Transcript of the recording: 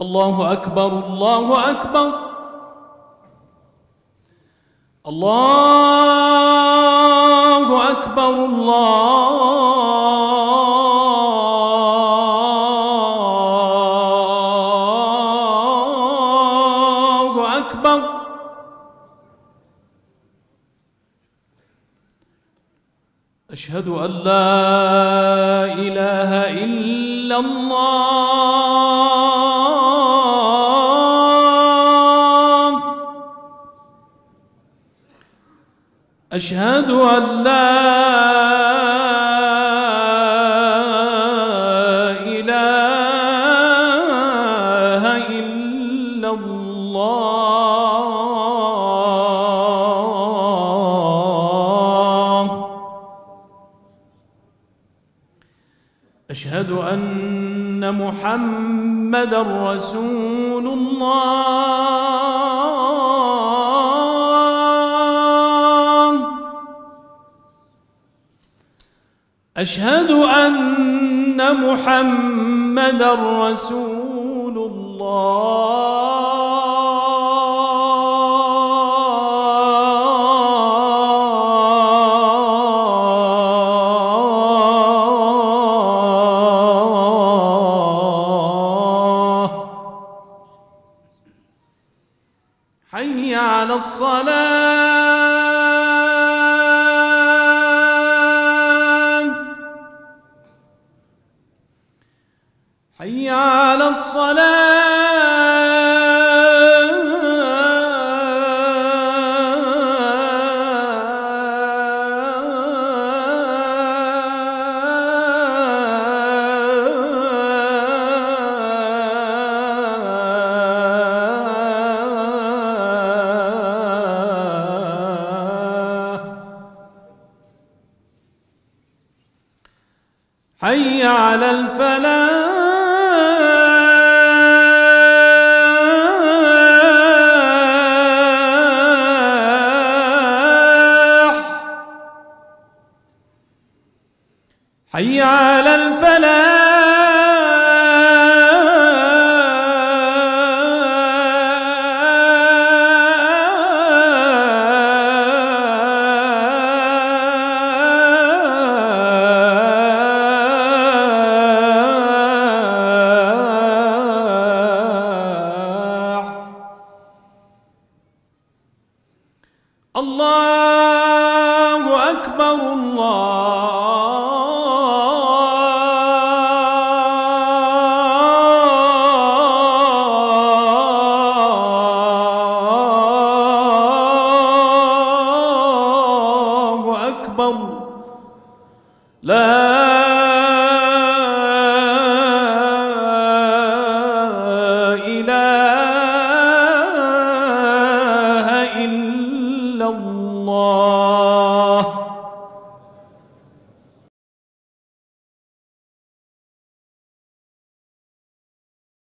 الله أكبر الله أكبر الله أكبر الله أكبر. أشهد أن لا إله إلا الله. أشهد أن لا إله إلا الله. أشهد أن محمدًا رسول الله. أشهد أن محمدًا رسول الله. حي على الصلاة. حي على حي على الفلاح. حي على الفلاح. الله أكبر الله أكبر. لا